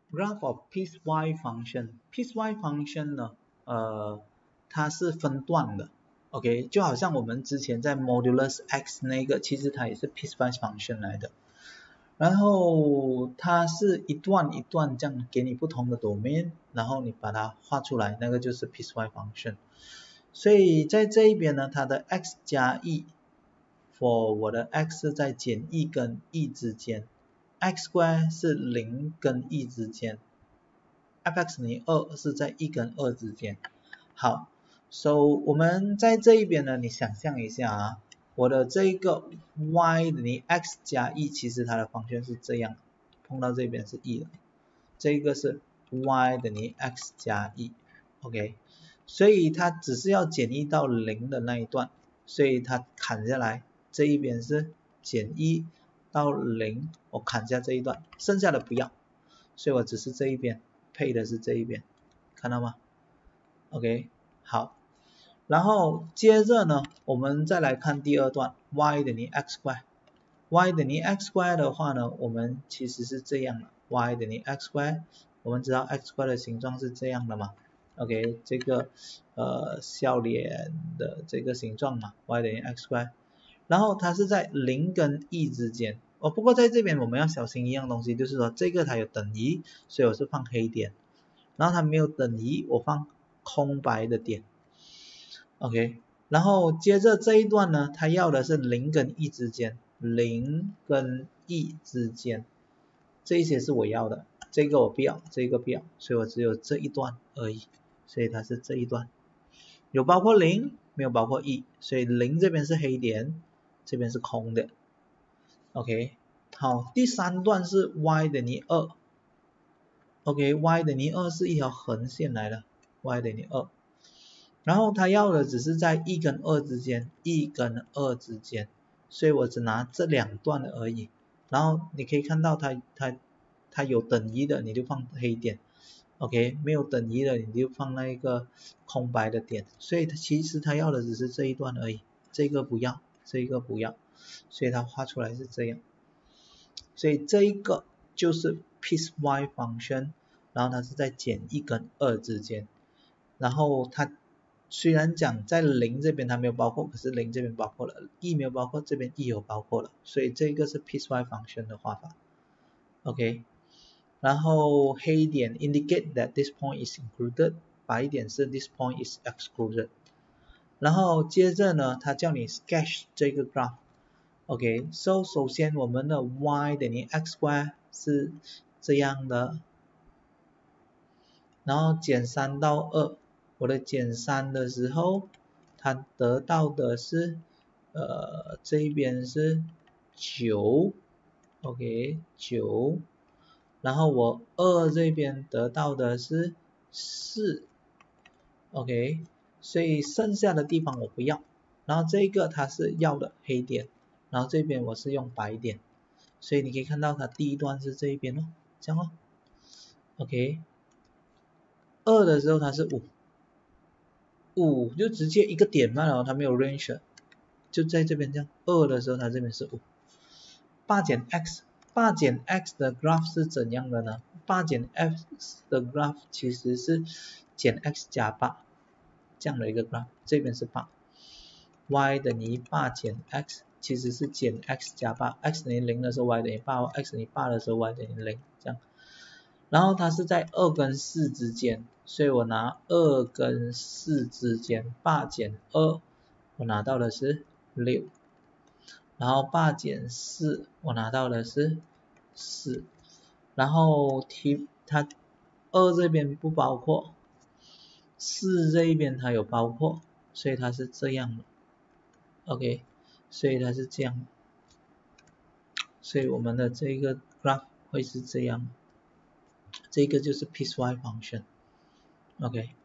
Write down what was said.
graph of piecewise function。piecewise function 呢，它是分段的 ，OK， 就好像我们之前在 modulus x 那个，其实它也是 piecewise function 来的。然后它是一段一段这样给你不同的 domain， 然后你把它画出来，那个就是 piecewise function。所以在这一边呢，它的 x 加 e，for 我的 x 是在减 e 跟 e 之间。x square 是0跟 e 之间 ，f(x) 等于2是在1跟2之间。好 ，so 我们在这一边呢，你想象一下啊，我的这一个 y 等于 x 加 e， 其实它的方向是这样，碰到这边是 e 了，这个是 y 等于 x 加 e，OK， 所以它只是要减 e 到0的那一段，所以它砍下来，这一边是减 e。到0，我砍下这一段，剩下的不要，所以我只是这一边配的是这一边，看到吗 ？OK， 好，然后接着呢，我们再来看第二段 y 等于 x square。y 等于 x square 的话呢，我们其实是这样的 y 等于 x square， 我们知道 x square 的形状是这样的嘛 ？OK， 这个笑脸的这个形状嘛 ，y 等于 x square。然后它是在0跟 e 之间不过在这边我们要小心一样东西，就是说这个它有等于，所以我是放黑点，然后它没有等于，我放空白的点 ，OK， 然后接着这一段呢，它要的是0跟 e 之间，0跟 e 之间，这一些是我要的，这个我不要，这个不要，所以我只有这一段而已，所以它是这一段，有包括0，没有包括 e， 所以0这边是黑点。这边是空的 ，OK， 好，第三段是 y 等于2 ，OK，y 等于2是一条横线来的 ，y 等于2，然后它要的只是在1跟2之间，1跟2之间，所以我只拿这两段而已，然后你可以看到它有等于的你就放黑点 ，OK， 没有等于的你就放那一个空白的点，所以其实它要的只是这一段而已，这个不要。这个不要，所以它画出来是这样，所以这一个就是 piecewise function， 然后它是在减1跟2之间，然后它虽然讲在0这边它没有包括，可是0这边包括了 ，e 没有包括，这边 e 有包括了，所以这个是 piecewise function 的画法 ，OK， 然后黑点 indicate that this point is included， 白点是 this point is excluded。然后接着呢，他叫你 sketch 这个 graph。OK，so 首先我们的 y 等于 x square 是这样的，然后减3到2，我的减3的时候，它得到的是这一边是9 ，OK 9，然后我2这边得到的是4 ，OK。所以剩下的地方我不要，然后这个它是要的黑点，然后这边我是用白点，所以你可以看到它第一段是这一边这样OK， 2的时候它是5就直接一个点嘛，然后它没有 range， 就在这边这样，2的时候它这边是5， 8减 x， 8减 x 的 graph 是怎样的呢？8减 x 的 graph 其实是减 x 加8。这样的一个 graph， 这边是8 ，y 等于8减 x， 其实是减 x 加8 ，x 等于0的时候 y 等于8 ，x 等于8的时候 y 等于0，这样。然后它是在2跟4之间，所以我拿2跟4之间，8减2，我拿到的是6，然后8减4，我拿到的是4，然后它2这边不包括。4这一边它有包括，所以它是这样的 ，OK， 所以它是这样，所以我们的这个 graph 会是这样，这个就是 piecewise function，OK。